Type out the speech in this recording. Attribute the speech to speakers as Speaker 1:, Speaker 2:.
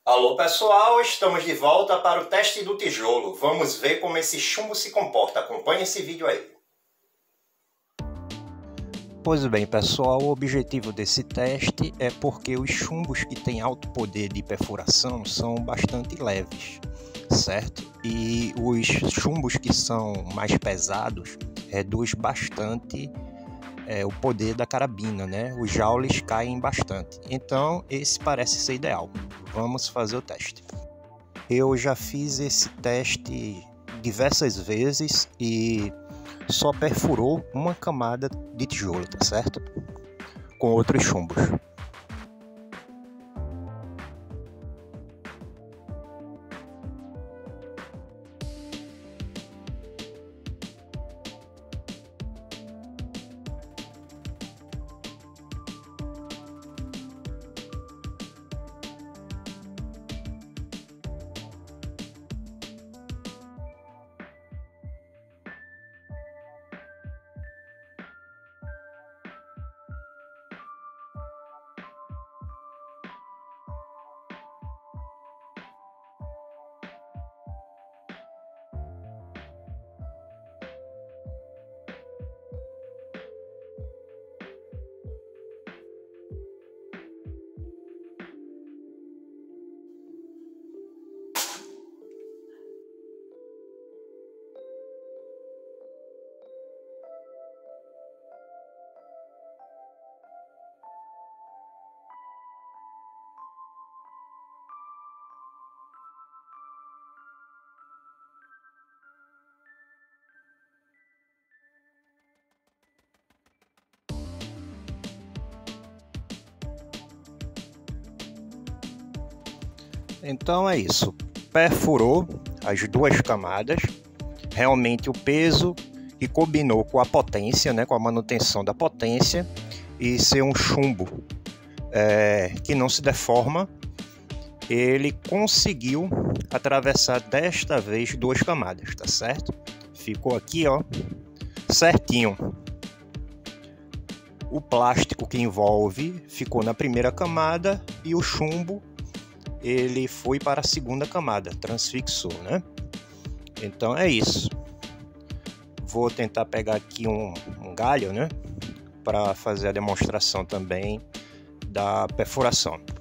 Speaker 1: Alô pessoal, estamos de volta para o teste do tijolo. Vamos ver como esse chumbo se comporta. Acompanhe esse vídeo aí. Pois bem pessoal, o objetivo desse teste é porque os chumbos que têm alto poder de perfuração são bastante leves, certo? E os chumbos que são mais pesados reduz bastante o poder da carabina, né? Os joules caem bastante. Então esse parece ser ideal. Vamos fazer o teste. Eu já fiz esse teste diversas vezes e só perfurou uma camada de tijolo, tá certo? Com outros chumbos. Então é isso, perfurou as duas camadas, realmente o peso que combinou com a potência, né, com a manutenção da potência e ser um chumbo que não se deforma, ele conseguiu atravessar desta vez duas camadas, tá certo? Ficou aqui, ó, certinho. O plástico que envolve ficou na primeira camada e o chumbo ele foi para a segunda camada, transfixou, né? Então é isso. Vou tentar pegar aqui um galho, né? Para fazer a demonstração também da perfuração.